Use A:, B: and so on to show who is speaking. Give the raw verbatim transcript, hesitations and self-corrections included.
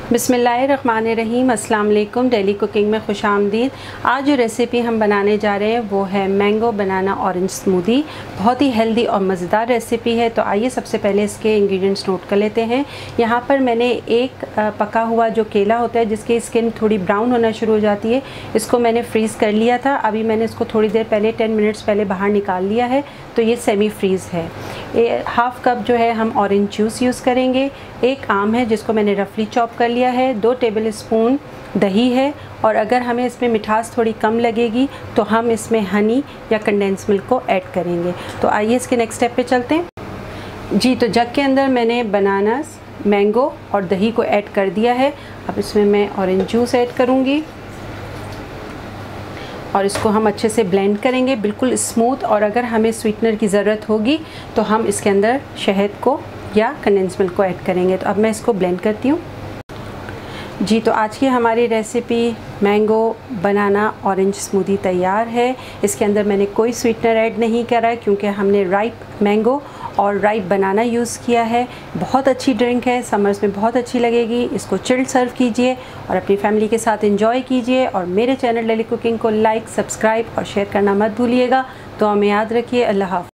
A: बिस्मिल्लाहिर्रहमानिर्रहीम। अस्सलाम वालेकुम। डेली कुकिंग में खुश आमदीद। आज जो रेसिपी हम बनाने जा रहे हैं वो है मैंगो बनाना ऑरेंज स्मूदी। बहुत ही हेल्दी और मज़ेदार रेसिपी है। तो आइए सबसे पहले इसके इंग्रेडिएंट्स नोट कर लेते हैं। यहाँ पर मैंने एक पका हुआ जो केला होता है जिसकी स्किन थोड़ी ब्राउन होना शुरू हो जाती है, इसको मैंने फ्रीज़ कर लिया था। अभी मैंने इसको थोड़ी देर पहले टेन मिनट्स पहले बाहर निकाल लिया है, तो ये सेमी फ्रीज़ है। हाफ़ कप जो है हम ऑरेंज जूस यूज़ करेंगे। एक आम है जिसको मैंने रफली चॉप कर लिया है। दो टेबल स्पून दही है, और अगर हमें इसमें मिठास थोड़ी कम लगेगी तो हम इसमें हनी या कंडेंस मिल्क को ऐड करेंगे। तो आइए इसके नेक्स्ट स्टेप पे चलते हैं। जी, तो जग के अंदर मैंने बनानास, मैंगो और दही को ऐड कर दिया है। अब इसमें मैं ऑरेंज जूस ऐड करूँगी और इसको हम अच्छे से ब्लेंड करेंगे, बिल्कुल स्मूथ। और अगर हमें स्वीटनर की ज़रूरत होगी तो हम इसके अंदर शहद को या कंडेंस मिल्क को ऐड करेंगे। तो अब मैं इसको ब्लेंड करती हूँ। जी, तो आज की हमारी recipe mango banana orange smoothie तैयार है। इसके अंदर मैंने कोई स्वीटनर ऐड नहीं करा है क्योंकि हमने राइप मैंगो और राइप बनाना यूज़ किया है। बहुत अच्छी ड्रिंक है, समर्स में बहुत अच्छी लगेगी। इसको चिल्ड सर्व कीजिए और अपनी फैमिली के साथ एंजॉय कीजिए। और मेरे चैनल डेली कुकिंग को लाइक, सब्सक्राइब और शेयर करना मत भूलिएगा। तो हमें याद रखिए। अल्लाह हाफ़िज़।